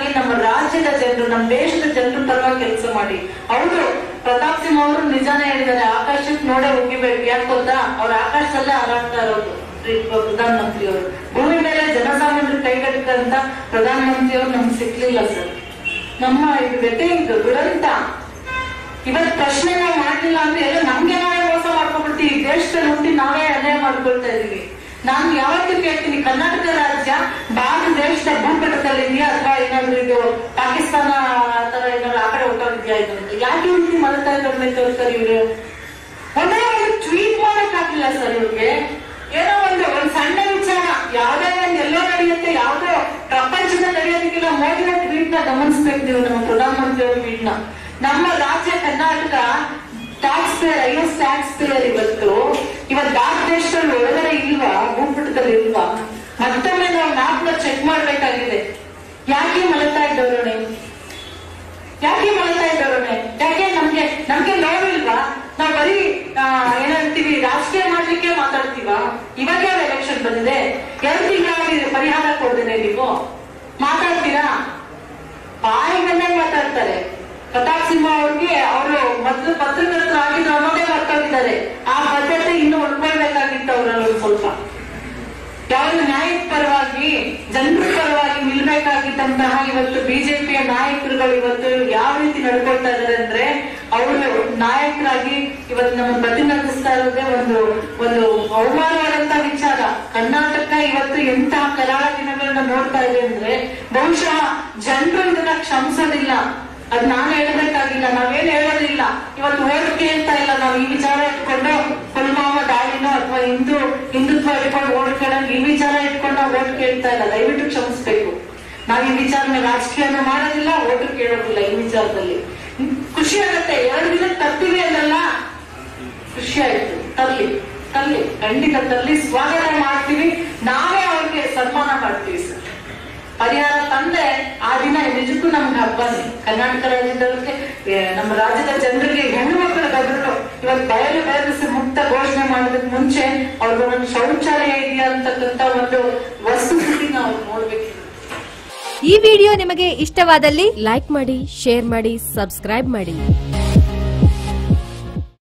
ಪರವಾಗಿ, ನಮ್ಮ ರಾಜ್ಯದ ಜನರು, ನಮ್ಮ ದೇಶದ ಜನರ ಪರವಾಗಿ ಕೆಲಸ ಮಾಡಿ. ಹೌದು, ಪ್ರತಾಪ್ ಸಿಂಹ ಅವರು ನಿಜಾನೇ ಹೇಳಿದ್ದಾರೆ, ಆಕಾಶಕ್ಕೆ ನೋಡೇ ಹೋಗಿಬೇಕು. ಯಾಕೆ ಗೊತ್ತಾ, ಅವ್ರ ಆಕಾಶದಲ್ಲೇ ಹಾರಾಡ್ತಾ ಇರೋದು ಪ್ರಧಾನಮಂತ್ರಿ ಅವರು. ಭೂಮಿ ಮೇಲೆ ಜನಸಾಮಾನ್ಯರು ಕೈಗಟ್ಟಂತ ಪ್ರಧಾನಮಂತ್ರಿ ಅವರು ನಮ್ಗೆ ಸಿಕ್ಲಿಲ್ಲ ಸರ್. ನಮ್ಮ ಇದು ವ್ಯತೆ, ಇದು ದುರಂತ. ಇವತ್ತು ಪ್ರಶ್ನೆ ನಾವು ಮಾಡ್ಲಿಲ್ಲ ಅಂದ್ರೆ ಎಲ್ಲ ನಮ್ಗೆ ನಾವೇ ಮೋಸ ಮಾಡ್ಕೊಂಡ್ಬಿಡ್ತೀವಿ. ಈ ದೇಶದಲ್ಲಿ ಹುಟ್ಟಿ ನಾವೇ ಅನ್ಯಾಯ ಮಾಡ್ಕೊಳ್ತಾ ಇದೀವಿ. ನಾನು ಯಾವತ್ತೂ ಕೇಳ್ತೀನಿ, ಕರ್ನಾಟಕ ರಾಜ್ಯ ಭಾರತ ದೇಶದ ಭೂಪಟದಲ್ಲಿ ಇದೆಯಾ ಅಥವಾ ಏನಾದ್ರು ಇದು ಪಾಕಿಸ್ತಾನ ತರ ಏನಾದ್ರು ಆ ಕಡೆ ಹೊಟ್ಟೋಗಿದ್ಯಾ ಇದು ಅಂತ? ಯಾಕೆ ಹುಟ್ಟಿ ಮಲತಾ ಇದ್ದಾರೆ ತೋರ್ತಾರೆ ಇವ್ರು? ಒಂದೇ ಒಂದು ಟ್ವೀಟ್ ಮಾಡಕ್ ಆಗಿಲ್ಲ ಸರ್ ಇವ್ರಿಗೆ. ಏನೋ ಒಂದು ಸಣ್ಣ ವಿಚಾರ, ಯಾವ್ದೇ ಒಂದು ಎಲ್ಲೋ ನಡೆಯುತ್ತೆ, ಯಾವ್ದೋ ಪ್ರಪಂಚದಲ್ಲಿ ನಡೆಯೋದಕ್ಕಿಲ್ಲ, ಮೋದಿನ ಟ್ವೀಟ್ ನ ಗಮನಿಸ್ಬೇಕು ನೀವು, ನಮ್ಮ ಪ್ರಧಾನಮಂತ್ರಿ ಅವ್ರ ಟ್ವೀಟ್ ನ. ನಮ್ಮ ರಾಜ್ಯ Karnataka tax payer, is tax payer ಇವತ್ತು ಭಾರತ ದೇಶದಲ್ಲಿ ಒಳಗಡೆ ಇಲ್ವಾ, ಭೂಪಟದಲ್ಲಿ ಇಲ್ವಾ? ಮತ್ತೊಮ್ಮೆ ನಾವು ಮ್ಯಾಪ್ನ ಚೆಕ್ ಮಾಡ್ಬೇಕಾಗಿದೆ. ಯಾಕೆ ಮಲತಾ ಇದ್ದವರೇ, ಯಾಕೆ ಮಲತಾ ಇದ್ದವರೇ? ಯಾಕೆ ನಮ್ಗೆ ನೋವಿಲ್ವಾ? ನಾವ್ ಬರೀ ಏನಂತೀವಿ, ರಾಜಕೀಯ ಮಾಡ್ಲಿಕ್ಕೆ ಮಾತಾಡ್ತೀವ? ಇವಾಗ ಎಲೆಕ್ಷನ್ ಬಂದಿದೆ, 2 ತಿಂಗಳಾಗಿದೆ, ಪರಿಹಾರ ಕೊಡ್ದೇನೆ ನೀವು ಮಾತಾಡ್ತೀರಾ? ಬಾಯಿಗನ್ನೇ ಮಾತಾಡ್ತಾರೆ. ಪ್ರತಾಪ್ ಸಿಂಹ ಅವ್ರಿಗೆ ಅವರು ಮೊದಲು ಪತ್ರಕರ್ತರು ಆಗಿದ್ರು ಅನ್ನೋದೇ ಮರ್ತೋಗಿದ್ದಾರೆ. ಆ ಬದ್ಧತೆ ಇನ್ನು ಉಳ್ಕೊಳ್ಬೇಕಾಗಿತ್ತು ಅವರಲ್ಲಿ ಸ್ವಲ್ಪ. ಯಾವ್ದು ನ್ಯಾಯದ ಪರವಾಗಿ, ಜನರ ಪರವಾಗಿ ನಿಲ್ಬೇಕಾಗಿದ್ದಂತಹ ಇವತ್ತು ಬಿಜೆಪಿಯ ನಾಯಕರುಗಳು ಇವತ್ತು ಯಾವ ರೀತಿ ನಡ್ಕೊಳ್ತಾ ಇದಾರೆ ಅಂದ್ರೆ, ಅವರು ನಾಯಕರಾಗಿ ಇವತ್ತು ನಮ್ಮ ಪ್ರತಿನಿಧಿಸ್ತಾ ಇರೋದೇ ಒಂದು ಅವಮಾನವಾದಂತ ವಿಚಾರ. ಕರ್ನಾಟಕ ಇವತ್ತು ಎಂತಹ ಕರಾಳ ದಿನಗಳನ್ನ ನೋಡ್ತಾ ಇದೆ ಅಂದ್ರೆ, ಬಹುಶಃ ಜನರು ಇದನ್ನ ಕ್ಷಮಿಸೋದಿಲ್ಲ. ಅದ್ ನಾನು ಹೇಳ್ಬೇಕಾಗಿಲ್ಲ, ನಾವೇನ್ ಹೇಳೋದಿಲ್ಲ. ಇವತ್ತು ಓಟ್ ಕೇಳ್ತಾ ಇಲ್ಲ ನಾವು. ಈ ವಿಚಾರ ಇಟ್ಕೊಂಡು ಪುಲ್ವಾಮಾ ದಾಳಿನೋ ಅಥವಾ ಹಿಂದುತ್ವ ಇಟ್ಕೊಂಡು ಓಟ್ ಕೇಳಂಗ್ ಈ ವಿಚಾರ ಇಟ್ಕೊಂಡು ನಾವು ಓಟ್ ಕೇಳ್ತಾ ಇಲ್ಲ. ದಯವಿಟ್ಟು ಕ್ಷಮಿಸ್ಬೇಕು. ನಾವ್ ಈ ವಿಚಾರನ ರಾಜಕೀಯನ ಮಾಡೋದಿಲ್ಲ, ಓಟ್ ಕೇಳೋದಿಲ್ಲ. ಈ ವಿಚಾರದಲ್ಲಿ ಖುಷಿ ಆಗತ್ತೆ, 2 ದಿನ ತರ್ತೀವಿ ಅನ್ನಲ್ಲ, ಖುಷಿ ಆಯ್ತು. ತರ್ಲಿ ಖಂಡಿತ ತರ್ಲಿ, ಸ್ವಾಗತ ಮಾಡ್ತೀವಿ. ನಾವೇ ಅವ್ರಿಗೆ ಸನ್ಮಾನ ಮಾಡ್ತೀವಿ ಸರ್. ಪರಿಹಾರ ತಂದ್ರೆ ಆ ದಿನ ನಿಜಕ್ಕೂ ನಮ್ಗೆ ಹಬ್ಬನೇ. ಕರ್ನಾಟಕ ರಾಜ್ಯದವ್ರಿಗೆ, ನಮ್ಮ ರಾಜ್ಯದ ಜನರಿಗೆ, ಹೆಣ್ಣು ಮಕ್ಕಳಿಗಾದ್ರೂ ಇವತ್ತು ಬಯಲು ಮುಕ್ತ ಘೋಷಣೆ ಮಾಡೋದಕ್ಕೆ ಮುಂಚೆ ಅವ್ರಿಗೊಂದು ಶೌಚಾಲಯ ಇದೆಯಾ ಅಂತಕ್ಕಂತ ಒಂದು ವಸ್ತುಸ್ಥಿತಿ ನಾವು ನೋಡ್ಬೇಕು. ಈ ವಿಡಿಯೋ ನಿಮಗೆ ಇಷ್ಟವಾದಲ್ಲಿ ಲೈಕ್ ಮಾಡಿ, ಶೇರ್ ಮಾಡಿ, ಸಬ್ಸ್ಕ್ರೈಬ್ ಮಾಡಿ.